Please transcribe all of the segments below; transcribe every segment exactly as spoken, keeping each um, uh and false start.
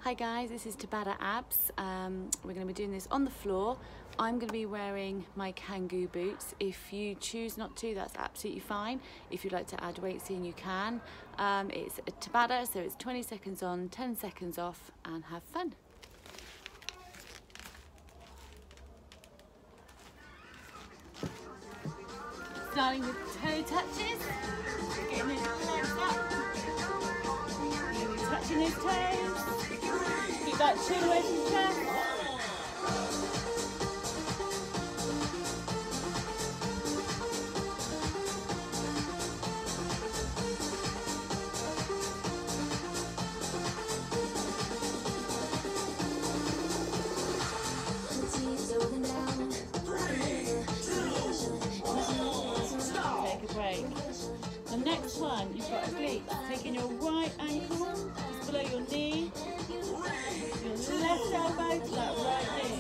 Hi guys, this is Tabata Abs. Um, we're going to be doing this on the floor. I'm going to be wearing my Kangoo boots. If you choose not to, that's absolutely fine. If you'd like to add weights in, you can. Um, it's a Tabata, so it's twenty seconds on, ten seconds off, and have fun. Starting with toe touches, getting his legs up, touching his toes. Keep that chin away from the chest. Take a break. The next one, you've got obliques. Taking your right ankle just below your knee. Your left elbow to that right knee.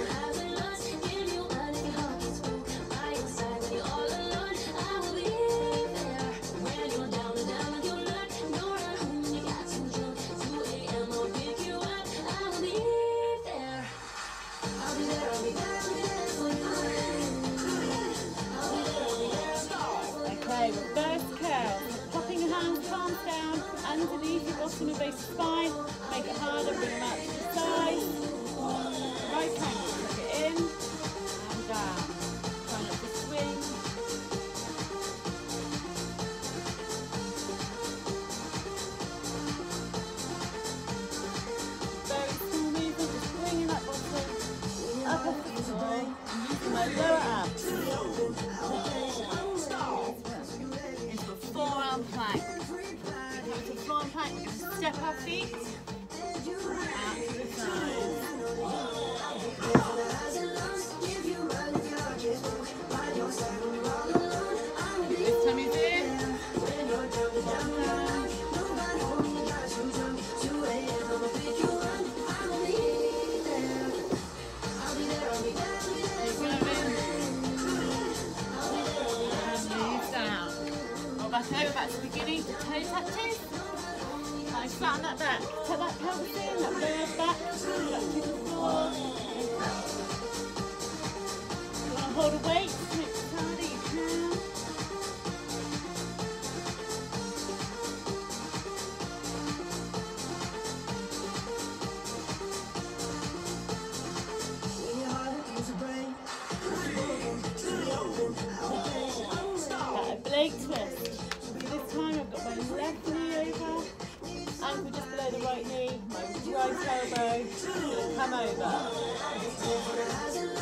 Okay, reverse curl. Popping your hands, palms down, underneath your bottom of base spine. Make it harder, bring them out to the side. Right ankle, tuck it in and down. Try not to swing. Very small movement, just bringing that bottom up off the floor and using my lower abs. Into a forearm plank. Into a forearm plank, step our feet out to the side. This time is in. Back over, back to the beginning, toe touches. Nice, flatten that back. Tuck that pelvis in, that lower back, back to the floor. You want to hold a weight, make it as hard as you can. That oblique twist. This time I've got my left knee over, ankle just below the right knee, my right elbow, come over.